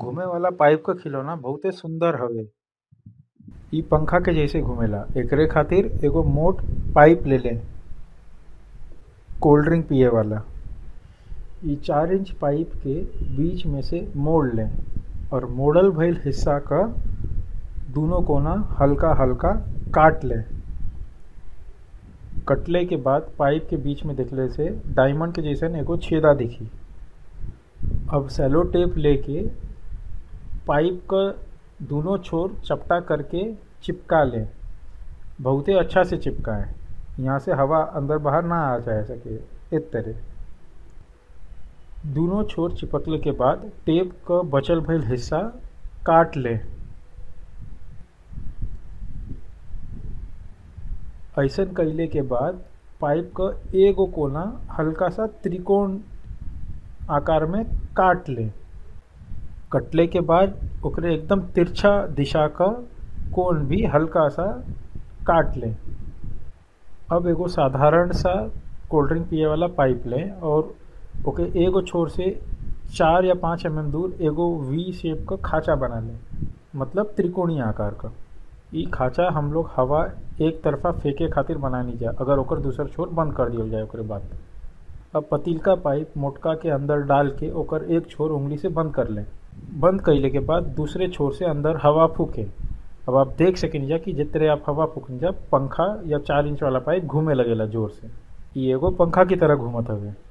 घुमे वाला पाइप क खिलौना बहुते सुंदर हवे। इ पंखा के जइसे घुमेला। एकरे खातिर एगो मोट पाइप ले लें, कोल्ड ड्रिंक पिए वाला। इ 4 इंच पाइप के बीच में से मोड़ लें और मोड़ल भइल हिस्सा क दूनो कोना हल्का हल्का काट लें। कटले के बाद पाइप के बीच में देखले से डायमंड के जैसन एगो छेदा दिखी। अब सेलो टेप लेके पाइप क दूनो छोर चपटा करके चिपका लें। बहुते अच्छा से चिपकाएं, यहाँ से हवा अंदर बाहर ना आ जा सके। इस तरह दूनो छोर चिपकले के बाद टेप क बचल भइल हिस्सा काट लें। ऐसन कइले के बाद पाइप क एगो कोना हल्का सा त्रिकोण आकार में काट लें। कटले के बाद ओकरे एकदम तिरछा दिशा का कोण भी हल्का सा काट लें। अब एगो साधारण सा कोल्ड ड्रिंक पिए वाला पाइप लें और ओके एगो छोर से 4 या 5 mm दूर एगो वी शेप का खाचा बना लें, मतलब त्रिकोणीय आकार का। इ खाचा हम लोग हवा एक तरफा फेंके खातिर बनानी जा, अगर ओकर दूसर छोर बंद कर दिया जाए ओकरे बाद। अब पतीलका पाइप मोटका के अंदर डाल के ओकर एक छोर उंगली से बंद कर लें। बंद कइले के बाद दूसरे छोर से अंदर हवा फूके। अब आप देख सकें जा कि जितने आप हवा फूकन जा पंखा या 4 इंच वाला पाइप घूमे लगेला जोर से। इ एगो पंखा की तरह घूमत हवे।